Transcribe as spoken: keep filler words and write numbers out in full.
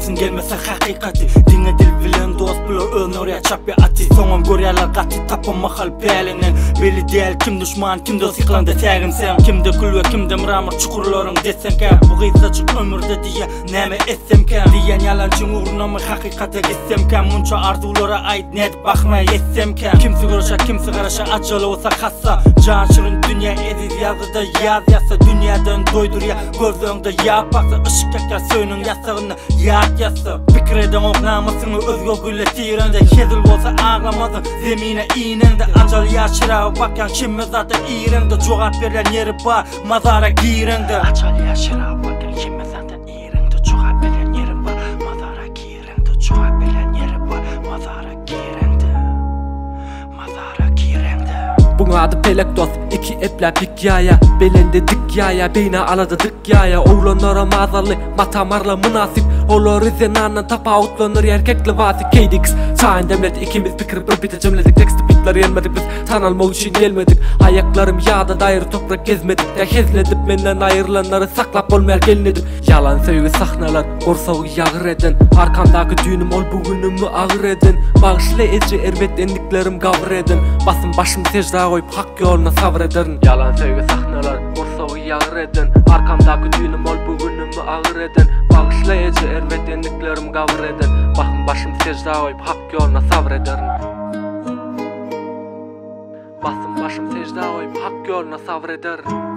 Anlamasın gelmese hakikati. Dinle dil bilen dost bulur ön oraya çap bir ati. Soğan görüyorlar gati tapınma hal pelinin. Belli değil kim düşman kim dost yıklandı tegim sen. Kimde kulve kimde mramır çukurların desen ki. Bu gizzacık ömürde diye neme etsem ki. Diyen yalancın uğruna mı hakikate gitsem ki. Munça arzulara ait net bakmaya yetsem ki. Kimsi görüşe kimsi karışa acılı olsa kassa. Can şirin dünya ediz yazıda yaz yasa. Dünyadan doydur ya gözlüğünde yağ baksa. Işık yakar söynün yasağını yağ yasa. Fikreden oknamasını özgür gülle tirende. Kezil olsa ağlamadın zemine iğnende. Ancal yaşıra bakan kim zaten iğrende. Cevap veren yeri var mazara girende. Ancal yaşıra bakan kim zaten iğrende. Cevap veren yeri var mazara girende. Cevap veren yeri var mazara girende. Mazara girende. Bunun adı pelek dost, iki epler pik yaya. Belende dik yaya, beyne alada dik yaya. Oğlanlara mazarlı, matamarla münasip. Olur izenanan tapa outlanır erkekli vasi. Keydi kız, sağın demledi ikimiz fikir bir bite cemledik. Teksti bitleri yenmedik biz, tanalma için gelmedik. Ayaklarım yağda dair toprak gezmedik de. Hezledip menden ayrılanları saklap olmayan gelnedim. Yalan sevgi sahnalar, korsağı yağır eden. Arkandaki düğünüm ol bugünümü ağır eden. Bağışlayıcı erbet endiklerim gavur eden. Basın başım secda koyup hak yoluna sabrederim. Yalan sevgi sahnalar, korsağı yağır eden. Arkamdaki düğünüm ol bugünümü ağır eden. Bağışlayıcı erbet endiklerim gavur eden. Bakın başım secda koyup hak yoluna sabrederim. Basın başım secda koyup hak yoluna sabrederim.